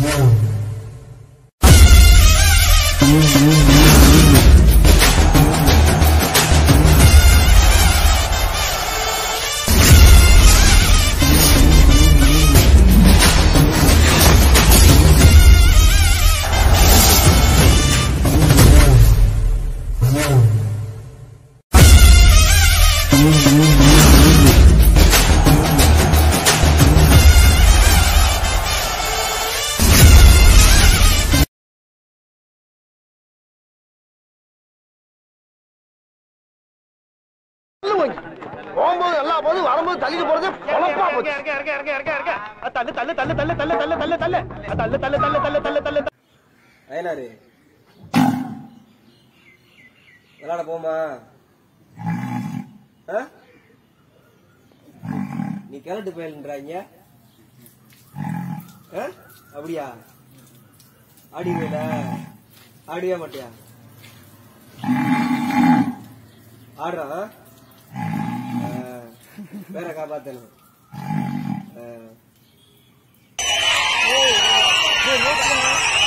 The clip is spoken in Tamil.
போகும்போது எல்லா போதும் வரும்போது தள்ளிட்டு போறது பொழப்பா போச்சு. தள்ளு தள்ளு தள்ளு தள்ளு தள்ளு தள்ளு தள்ளு தள்ளு தள்ளு தள்ளு தள்ளு தள்ளு தள்ளு தள்ளு. அயனாரு விளையாட போமா? நீ கிளட்டு போயில்ன்றாங்க. அப்படியா? ஆடிவேல ஆடிவே மாட்டியா? ஆடுறான் வேற காப்பாத்தணும்.